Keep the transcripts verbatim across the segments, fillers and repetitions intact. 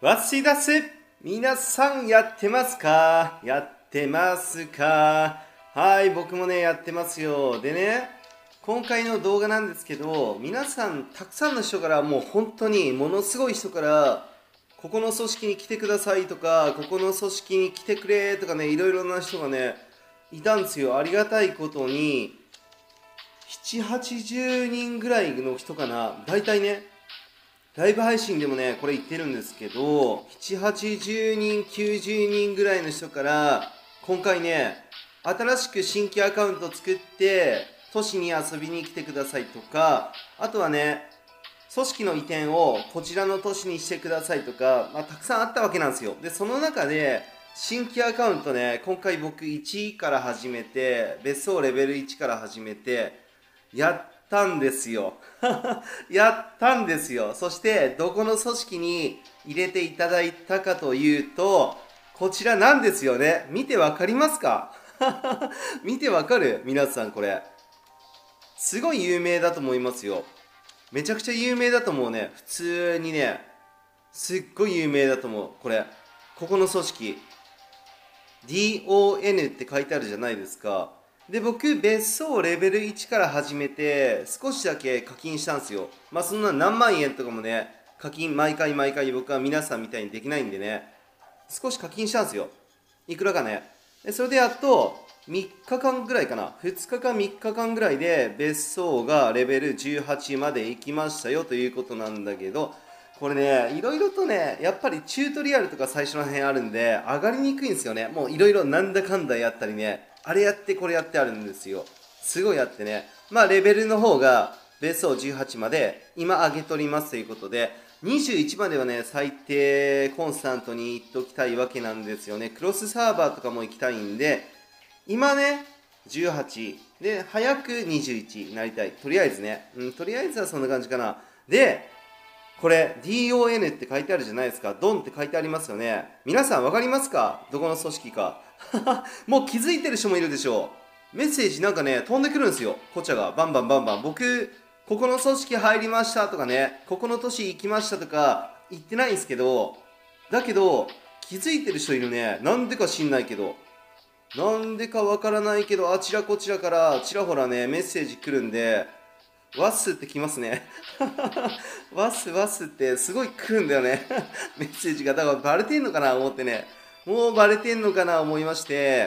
わっしーだす。皆さんやってますか？やってますか？はい、僕もね、やってますよ。でね、今回の動画なんですけど、皆さん、たくさんの人から、もう本当にものすごい人から、ここの組織に来てくださいとか、ここの組織に来てくれとかね、いろいろな人がね、いたんですよ。ありがたいことに、なな、はちじゅうにんぐらいの人かな。大体ね、ライブ配信でもね、これ言ってるんですけど、なな、はちじゅうにん、きゅうじゅうにんぐらいの人から、今回ね、新しく新規アカウント作って、都市に遊びに来てくださいとか、あとはね、組織の移転をこちらの都市にしてくださいとか、まあ、たくさんあったわけなんですよ。で、その中で、新規アカウントね、今回僕いちから始めて、別荘レベルいちから始めて、やったんですよ。やったんですよ。そして、どこの組織に入れていただいたかというと、こちらなんですよね。見てわかりますか？見てわかる？皆さんこれ。すごい有名だと思いますよ。めちゃくちゃ有名だと思うね。普通にね。すっごい有名だと思う。これ。ここの組織。ディーオーエヌ って書いてあるじゃないですか。で、僕、別荘レベルいちから始めて、少しだけ課金したんですよ。まあ、そんな何万円とかもね、課金毎回毎回僕は皆さんみたいにできないんでね、少し課金したんですよ。いくらかね。で、それでやっと、みっかかんぐらいかな。ふつかかみっかかんぐらいで、別荘がレベルじゅうはちまで行きましたよということなんだけど、これね、いろいろとね、やっぱりチュートリアルとか最初の辺あるんで、上がりにくいんですよね。もういろいろなんだかんだやったりね、あれやってこれやってあるんですよ。すごいあってね。まあレベルの方が別荘じゅうはちまで今上げとりますということで、にじゅういちまではね、最低コンスタントに行っときたいわけなんですよね。クロスサーバーとかも行きたいんで、今ね、じゅうはち。で、早くにじゅういちになりたい。とりあえずね。うん、とりあえずはそんな感じかな。で、これ ディーオーエヌ って書いてあるじゃないですか。ドンって書いてありますよね。皆さんわかりますか？どこの組織か。もう気づいてる人もいるでしょう。メッセージなんかね、飛んでくるんですよ。こちらがバンバンバンバン。僕、ここの組織入りましたとかね、ここの都市行きましたとか言ってないんですけど、だけど、気づいてる人いるね。なんでか知んないけど。なんでかわからないけど、あちらこちらからちらほらね、メッセージ来るんで、ワッスって来ますね。ワッスワッスってすごい来るんだよね。メッセージが。だからバレてんのかな思ってね。もうバレてんのかな思いまして、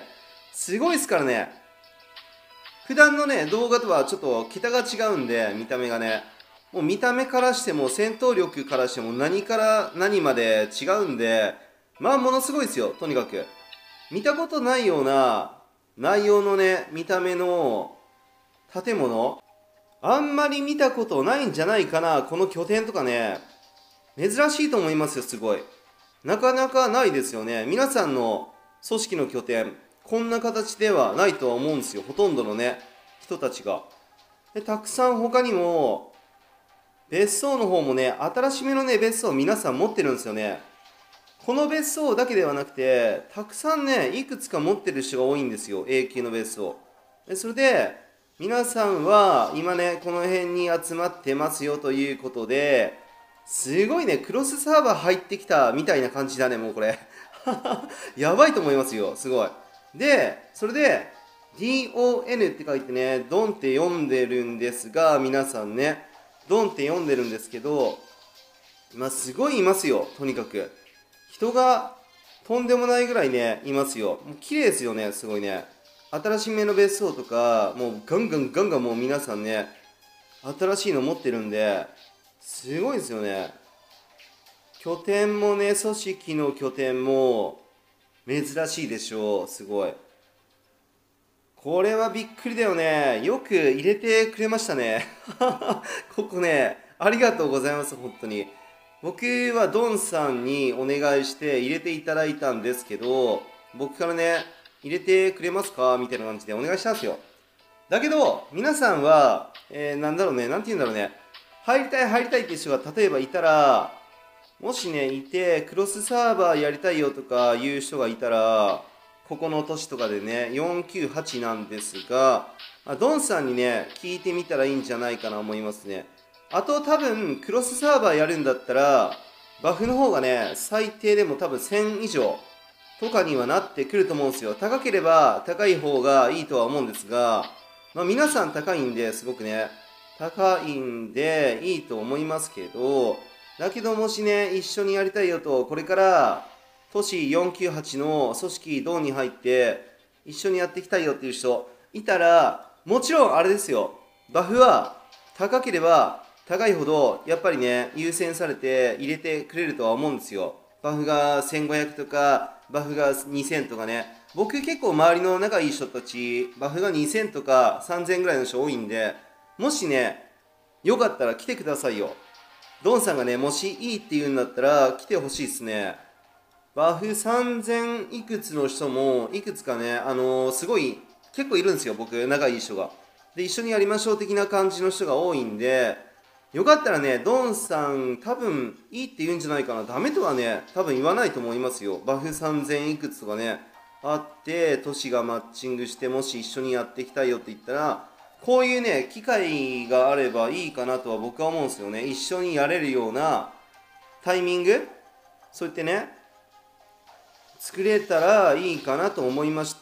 すごいですからね。普段のね、動画とはちょっと桁が違うんで、見た目がね。もう見た目からしても、戦闘力からしても、何から何まで違うんで、まあものすごいですよ、とにかく。見たことないような内容のね、見た目の建物、あんまり見たことないんじゃないかな、この拠点とかね。珍しいと思いますよ、すごい。なかなかないですよね。皆さんの組織の拠点、こんな形ではないとは思うんですよ。ほとんどのね、人たちが。で、たくさん他にも、別荘の方もね、新しめのね、別荘皆さん持ってるんですよね。この別荘だけではなくて、たくさんね、いくつか持ってる人が多いんですよ。永久の別荘。で、それで、皆さんは今ね、この辺に集まってますよということで、すごいね、クロスサーバー入ってきたみたいな感じだね、もうこれ。やばいと思いますよ、すごい。で、それで、ディーオーエヌ って書いてね、ドンって読んでるんですが、皆さんね、ドンって読んでるんですけど、まあ、すごいいますよ、とにかく。人がとんでもないぐらいね、いますよ。もう綺麗ですよね、すごいね。新しめの別荘とか、もうガンガンガンガンもう皆さんね、新しいの持ってるんで、すごいですよね。拠点もね、組織の拠点も珍しいでしょう、すごい。これはびっくりだよね。よく入れてくれましたね。ここね、ありがとうございます、本当に。僕はドンさんにお願いして入れていただいたんですけど、僕からね、入れてくれますかみたいな感じでお願いしたんですよ。だけど、皆さんは、えー、なんだろうね、なんて言うんだろうね、入りたい入りたいっていう人が例えばいたら、もしね、いて、クロスサーバーやりたいよとかいう人がいたら、ここの都市とかでね、よんきゅうはちなんですが、まあ、ドンさんにね、聞いてみたらいいんじゃないかな思いますね。あと多分、クロスサーバーやるんだったら、 バフの方がね、最低でも多分せん以上とかにはなってくると思うんですよ。高ければ高い方がいいとは思うんですが、まあ、皆さん高いんですごくね、高いんでいいと思いますけど、だけどもしね、一緒にやりたいよと、これから都市よんきゅうはちの組織ドンに入って一緒にやっていきたいよっていう人いたら、もちろんあれですよ、バフは高ければ高いほどやっぱりね、優先されて入れてくれるとは思うんですよ。バフがせんごひゃくとか、バフがにせんとかね。僕結構周りの仲いい人たち、バフがにせんとかさんぜんぐらいの人多いんで、もしね、よかったら来てくださいよ。ドンさんがね、もしいいって言うんだったら来てほしいっすね。バフさんぜんいくつの人も、いくつかね、あのーすごい、結構いるんですよ、僕、仲いい人が。で、一緒にやりましょう的な感じの人が多いんで、よかったらね、ドンさん、多分いいって言うんじゃないかな。ダメとはね、多分言わないと思いますよ。バフさんぜんいくつとかね、あって、都市がマッチングして、もし一緒にやっていきたいよって言ったら、こういうね、機会があればいいかなとは僕は思うんですよね。一緒にやれるようなタイミング、そう言ってね、作れたらいいかなと思いまして、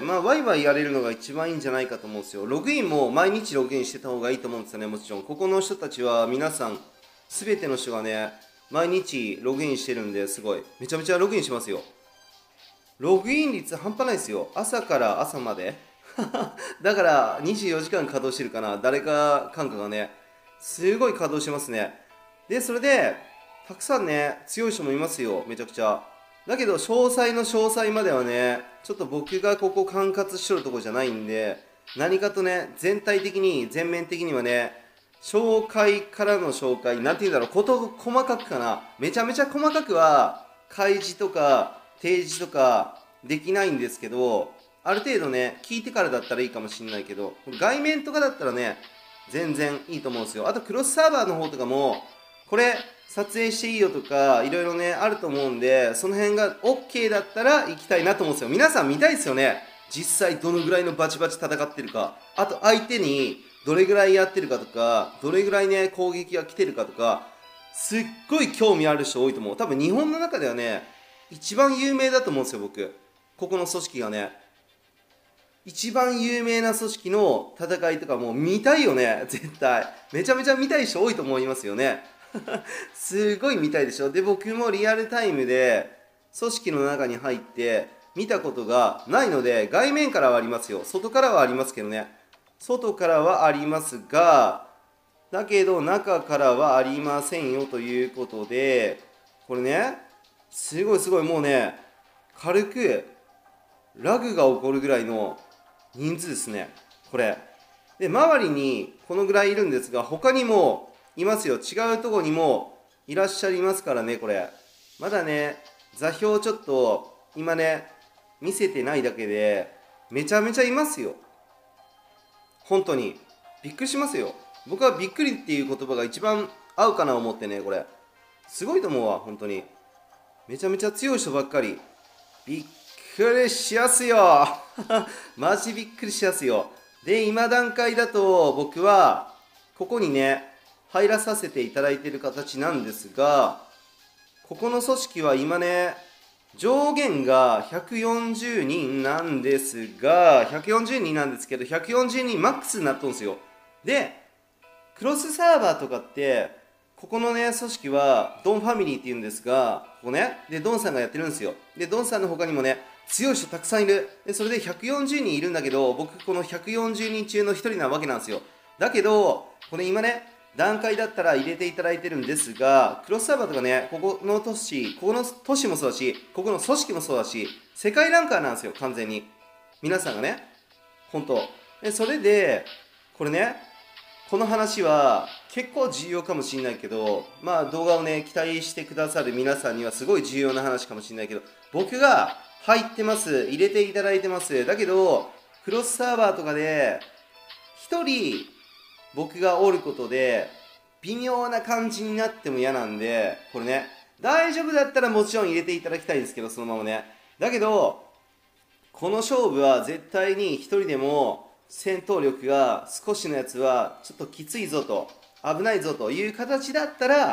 まあ、ワイワイやれるのが一番いいんじゃないかと思うんですよ。ログインも毎日ログインしてた方がいいと思うんですよね、もちろん。ここの人たちは皆さん、すべての人がね、毎日ログインしてるんで、すごい。めちゃめちゃログインしますよ。ログイン率半端ないですよ。朝から朝まで。だからにじゅうよじかん稼働してるかな。誰か感覚がね、すごい稼働してますね。で、それで、たくさんね、強い人もいますよ、めちゃくちゃ。だけど、詳細の詳細まではね、ちょっと僕がここ管轄しとるとこじゃないんで、何かとね、全体的に、全面的にはね、紹介からの紹介、なんて言うんだろう、こと細かくかな。めちゃめちゃ細かくは、開示とか、提示とか、できないんですけど、ある程度ね、聞いてからだったらいいかもしれないけど、外面とかだったらね、全然いいと思うんですよ。あと、クロスサーバーの方とかも、これ、撮影していいよとか、いろいろね、あると思うんで、その辺が OK だったら行きたいなと思うんですよ。皆さん見たいですよね。実際どのぐらいのバチバチ戦ってるか。あと、相手にどれぐらいやってるかとか、どれぐらいね、攻撃が来てるかとか、すっごい興味ある人多いと思う。多分日本の中ではね、一番有名だと思うんですよ、僕。ここの組織がね。一番有名な組織の戦いとかもう見たいよね、絶対。めちゃめちゃ見たい人多いと思いますよね。すごい見たいでしょ。で、僕もリアルタイムで組織の中に入って見たことがないので、外面からはありますよ。外からはありますけどね。外からはありますが、だけど中からはありませんよということで、これね、すごいすごいもうね、軽くラグが起こるぐらいの人数ですね、これ。で、周りにこのぐらいいるんですが、他にもいますよ。違うとこにもいらっしゃいますからね、これ。まだね、座標ちょっと今ね、見せてないだけで、めちゃめちゃいますよ。本当に。びっくりしますよ。僕はびっくりっていう言葉が一番合うかな思ってね、これ。すごいと思うわ、本当に。めちゃめちゃ強い人ばっかり。びっくりしやすよ。マジびっくりしやすよ。で、今段階だと僕は、ここにね、入らさせていただいている形なんですが、ここの組織は今ね、上限がひゃくよんじゅうにんなんですが、ひゃくよんじゅうにんなんですけど、ひゃくよんじゅうにんマックスになっとんですよ。で、クロスサーバーとかって、ここのね、組織は、ドンファミリーって言うんですが、ここね、で、ドンさんがやってるんですよ。で、ドンさんの他にもね、強い人たくさんいる。で、それでひゃくよんじゅうにんいるんだけど、僕、このひゃくよんじゅうにん中のひとりなわけなんですよ。だけど、これ今ね、段階だったら入れていただいてるんですが、クロスサーバーとかね、ここの都市、ここの都市もそうだし、ここの組織もそうだし、世界ランカーなんですよ、完全に。皆さんがね、本当。で、それで、これね、この話は結構重要かもしれないけど、まあ動画をね、期待してくださる皆さんにはすごい重要な話かもしれないけど、僕が入ってます、入れていただいてます。だけど、クロスサーバーとかで、一人僕がおることで、微妙な感じになっても嫌なんで、これね、大丈夫だったらもちろん入れていただきたいんですけど、そのままね。だけど、この勝負は絶対に一人でも、戦闘力が少しのやつはちょっときついぞと危ないぞという形だったら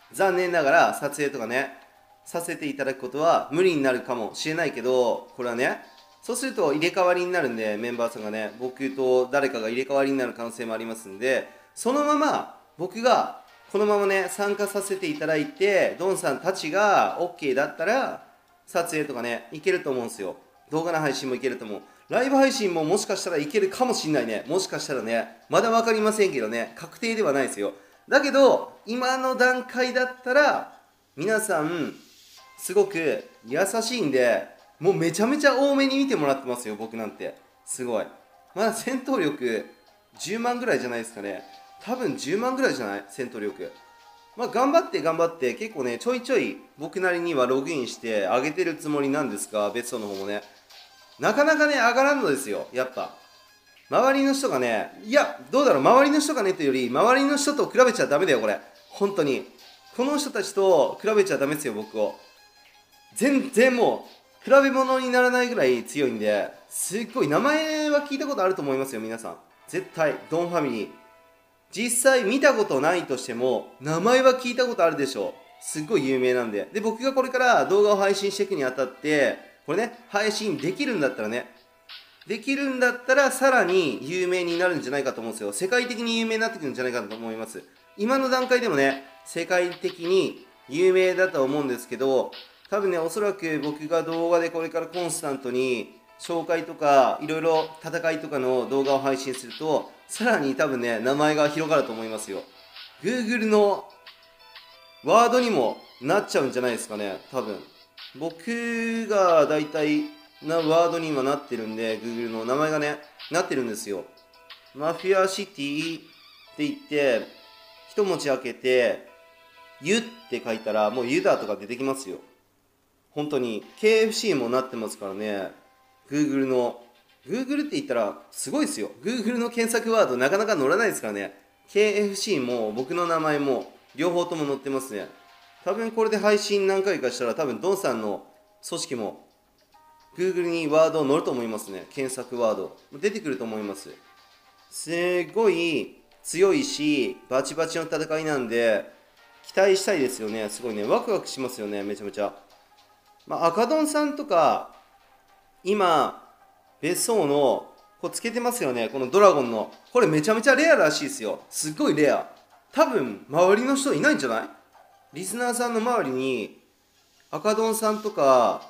残念ながら撮影とかね、させていただくことは無理になるかもしれないけど、これはね、そうすると入れ替わりになるんで、メンバーさんがね、僕と誰かが入れ替わりになる可能性もありますんで、そのまま僕がこのままね、参加させていただいて、ドンさんたちが OK だったら、撮影とかね、いけると思うんですよ。動画の配信もいけると思う。ライブ配信ももしかしたらいけるかもしんないね。もしかしたらね、まだ分かりませんけどね、確定ではないですよ。だけど、今の段階だったら、皆さん、すごく優しいんで、もうめちゃめちゃ多めに見てもらってますよ、僕なんて。すごい。まだ戦闘力じゅうまんぐらいじゃないですかね。多分じゅうまんぐらいじゃない？戦闘力。まあ頑張って頑張って、結構ね、ちょいちょい僕なりにはログインして上げてるつもりなんですが、別荘の方もね。なかなかね、上がらんのですよ、やっぱ。周りの人がね、いや、どうだろう、周りの人がねというより、周りの人と比べちゃダメだよ、これ。本当に。この人たちと比べちゃダメですよ、僕を。全然もう、比べ物にならないぐらい強いんで、すっごい、名前は聞いたことあると思いますよ、皆さん。絶対、ドンファミリー。実際見たことないとしても、名前は聞いたことあるでしょう。すっごい有名なんで。で、僕がこれから動画を配信していくにあたって、これね、配信できるんだったらね、できるんだったらさらに有名になるんじゃないかと思うんですよ。世界的に有名になってくるんじゃないかと思います。今の段階でもね、世界的に有名だと思うんですけど、多分ね、おそらく僕が動画でこれからコンスタントに紹介とか、いろいろ戦いとかの動画を配信すると、さらに多分ね、名前が広がると思いますよ。Google のワードにもなっちゃうんじゃないですかね、多分。僕が大体なワードに今なってるんで、Google の名前がね、なってるんですよ。マフィアシティって言って、一文字開けて、ユって書いたら、もうユダとか出てきますよ。本当に。ケーエフシー もなってますからね。Google の、Google って言ったらすごいですよ。Google の検索ワードなかなか載らないですからね。ケーエフシー も僕の名前も両方とも載ってますね。多分これで配信何回かしたら多分ドンさんの組織も Google にワード載ると思いますね。検索ワード。出てくると思います。すごい強いし、バチバチの戦いなんで、期待したいですよね。すごいね。ワクワクしますよね。めちゃめちゃ。まあ、赤ドンさんとか、今、別荘の、こうつけてますよね。このドラゴンの。これめちゃめちゃレアらしいですよ。すっごいレア。多分、周りの人いないんじゃない？リスナーさんの周りに、赤ドンさんとか、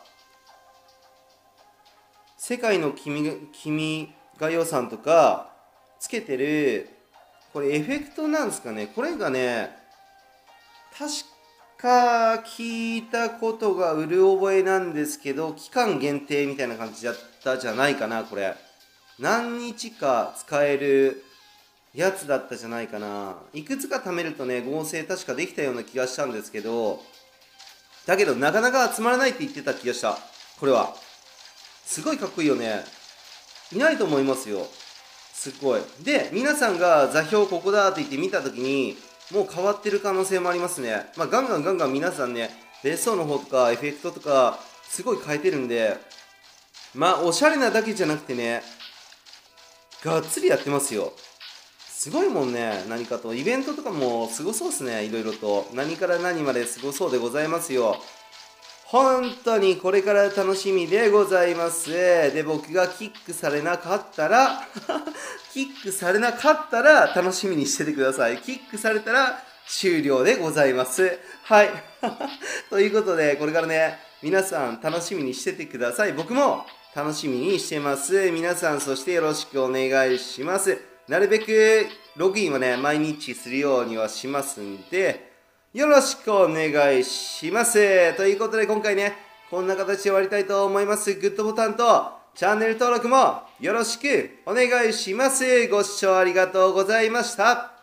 世界の君、君が代さんとか、つけてる、これエフェクトなんですかね。これがね、確か聞いたことがうる覚えなんですけど、期間限定みたいな感じだったじゃないかな、これ。何日か使えるやつだったじゃないかな。いくつか貯めるとね、合成確かできたような気がしたんですけど、だけどなかなか集まらないって言ってた気がした。これは。すごいかっこいいよね。いないと思いますよ。すっごい。で、皆さんが座標ここだって言って見たときに、もう変わってる可能性もありますね。まあ、ガンガンガンガン皆さんね、別荘の方とかエフェクトとか、すごい変えてるんで、まあ、おしゃれなだけじゃなくてね、がっつりやってますよ。すごいもんね、何かと。イベントとかもすごそうですね、いろいろと。何から何まですごそうでございますよ。本当にこれから楽しみでございます。で、僕がキックされなかったら、キックされなかったら楽しみにしててください。キックされたら終了でございます。はい。ということで、これからね、皆さん楽しみにしててください。僕も楽しみにしてます。皆さん、そしてよろしくお願いします。なるべくログインはね、毎日するようにはしますんで、よろしくお願いします。ということで今回ね、こんな形で終わりたいと思います。グッドボタンとチャンネル登録もよろしくお願いします。ご視聴ありがとうございました。